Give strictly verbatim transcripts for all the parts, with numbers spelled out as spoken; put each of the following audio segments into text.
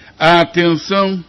Atenção!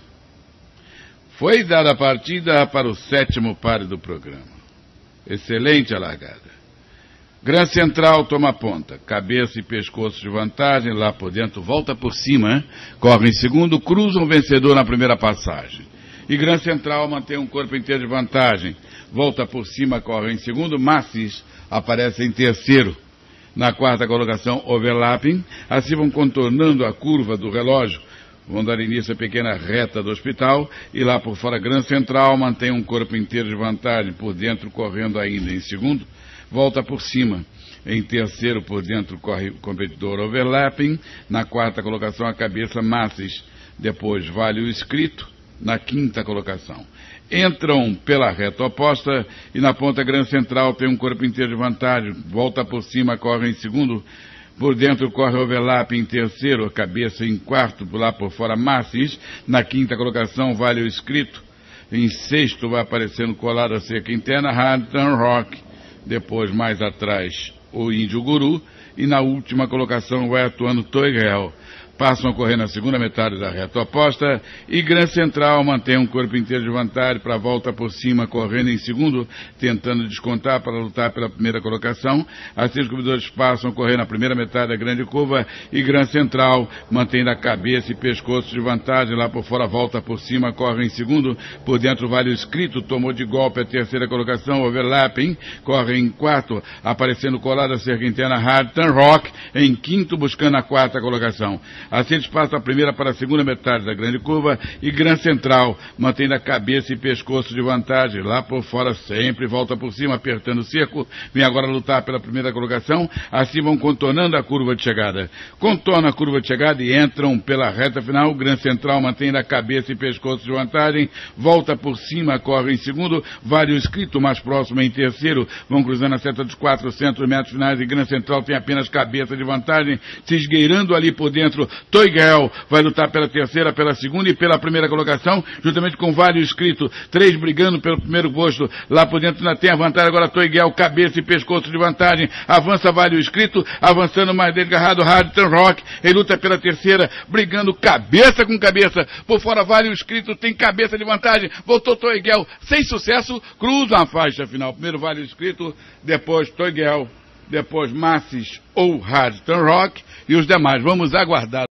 Foi dada a partida para o sétimo páreo do programa. Excelente a largada. Gran Central toma ponta, cabeça e pescoço de vantagem, lá por dentro, volta por cima, hein? Corre em segundo, cruza um vencedor na primeira passagem. E Gran Central mantém um corpo inteiro de vantagem, volta por cima, corre em segundo, Massis aparece em terceiro. Na quarta colocação, Overlapping, assim vão contornando a curva do relógio, vão dar início à pequena reta do hospital, e lá por fora Gran Central mantém um corpo inteiro de vantagem, por dentro correndo ainda em segundo, volta por cima. Em terceiro, por dentro, corre o competidor Overlapping, na quarta colocação a cabeça Massis, depois vale o escrito, na quinta colocação. Entram pela reta oposta e na ponta Gran Central tem um corpo inteiro de vantagem, volta por cima, corre em segundo, por dentro corre Overlap em terceiro, a cabeça em quarto, lá por fora Massis, na quinta colocação vale o escrito, em sexto vai aparecendo colado a cerca interna Hampton Rock, depois mais atrás o Índio Guru e na última colocação o Atuano Toigel. Passam a correr na segunda metade da reta oposta e Gran Central mantém um corpo inteiro de vantagem para a volta por cima, correndo em segundo, tentando descontar para lutar pela primeira colocação. Assim os corredores passam a correr na primeira metade da grande curva e Gran Central mantém a cabeça e pescoço de vantagem, lá por fora volta por cima, corre em segundo, por dentro vale o escrito, tomou de golpe a terceira colocação, Overlapping, corre em quarto, aparecendo colado a cerca interna Hampton Rock, em quinto buscando a quarta colocação. Assim eles passam a primeira para a segunda metade da grande curva e Gran Central mantém a cabeça e pescoço de vantagem. Lá por fora sempre volta por cima, apertando o cerco. Vem agora lutar pela primeira colocação. Assim vão contornando a curva de chegada. Contornam a curva de chegada e entram pela reta final. Gran Central mantém a cabeça e pescoço de vantagem. Volta por cima, corre em segundo. Vale o escrito mais próximo em terceiro. Vão cruzando a seta dos quatrocentos metros finais e Gran Central tem apenas cabeça de vantagem, se esgueirando ali por dentro. Toigel vai lutar pela terceira, pela segunda e pela primeira colocação, juntamente com Vale escrito, três brigando pelo primeiro posto, lá por dentro ainda tem a vantagem, agora Toigel, cabeça e pescoço de vantagem, avança Vale escrito, avançando mais desgarrado Hampton Rock, ele luta pela terceira, brigando cabeça com cabeça, por fora Vale escrito, tem cabeça de vantagem, voltou Toigel, sem sucesso, cruza a faixa final, primeiro Vale escrito, depois Toigel, depois Massis ou Hampton Rock, e os demais, vamos aguardar.